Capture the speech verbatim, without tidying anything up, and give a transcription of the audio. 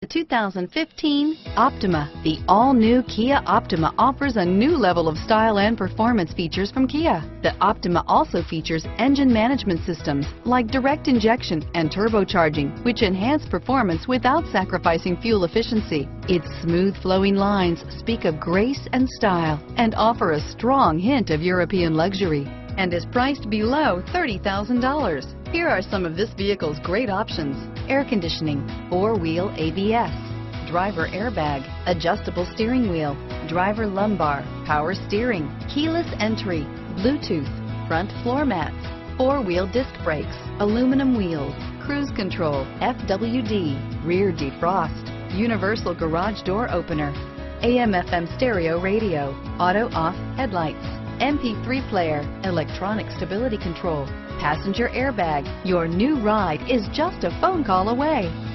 The two thousand fifteen Optima. The all-new Kia Optima offers a new level of style and performance features from Kia. The Optima also features engine management systems like direct injection and turbocharging, which enhance performance without sacrificing fuel efficiency. Its smooth flowing lines speak of grace and style and offer a strong hint of European luxury, and is priced below thirty thousand dollars. Here are some of this vehicle's great options: air conditioning, four-wheel A B S, driver airbag, adjustable steering wheel, driver lumbar, power steering, keyless entry, Bluetooth, front floor mats, four-wheel disc brakes, aluminum wheels, cruise control, F W D, rear defrost, universal garage door opener, A M F M stereo radio, auto-off headlights, M P three player, electronic stability control, passenger airbag. Your new ride is just a phone call away.